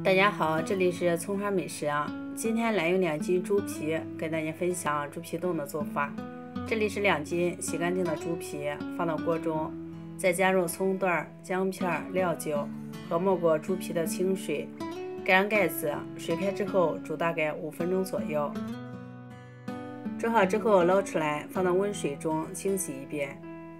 大家好，这里是葱花美食啊。今天来用2斤猪皮跟大家分享猪皮冻的做法。这里是2斤洗干净的猪皮，放到锅中，再加入葱段、姜片、料酒和没过猪皮的清水，盖上盖子，水开之后煮大概5分钟左右。煮好之后捞出来，放到温水中清洗一遍。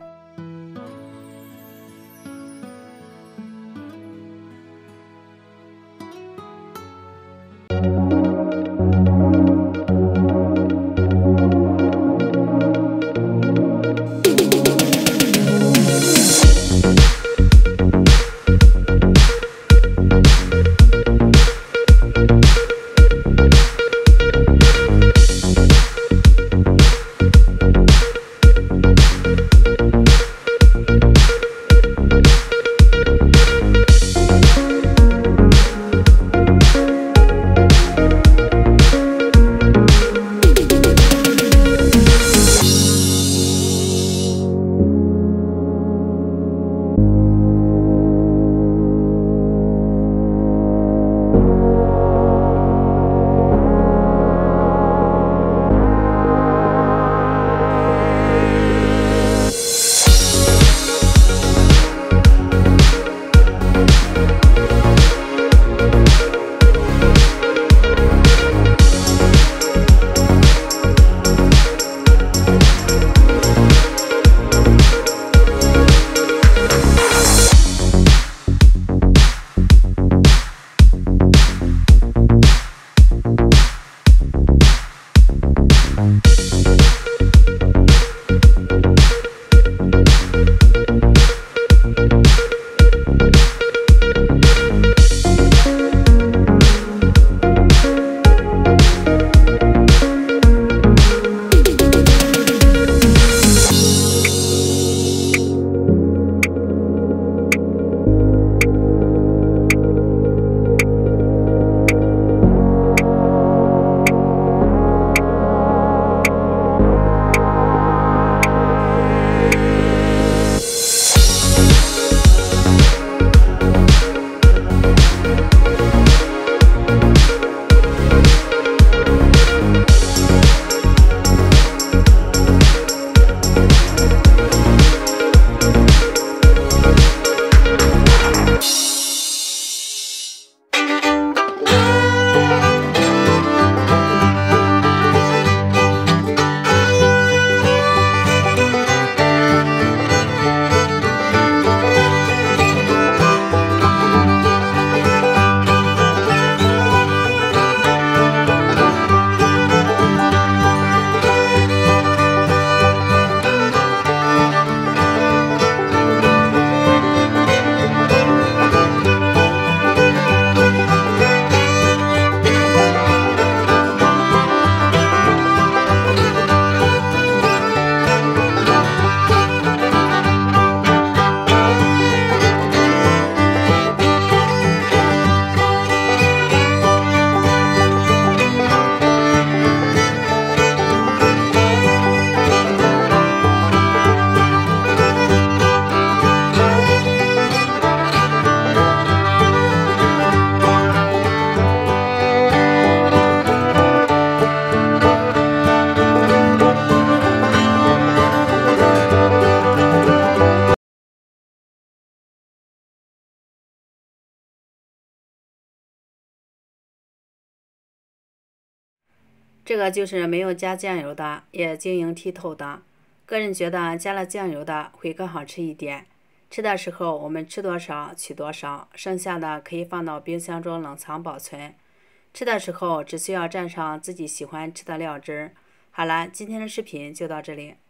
这个就是没有加酱油的，也晶莹剔透的。个人觉得加了酱油的会更好吃一点。吃的时候我们吃多少取多少，剩下的可以放到冰箱中冷藏保存。吃的时候只需要蘸上自己喜欢吃的料汁儿。好了，今天的视频就到这里。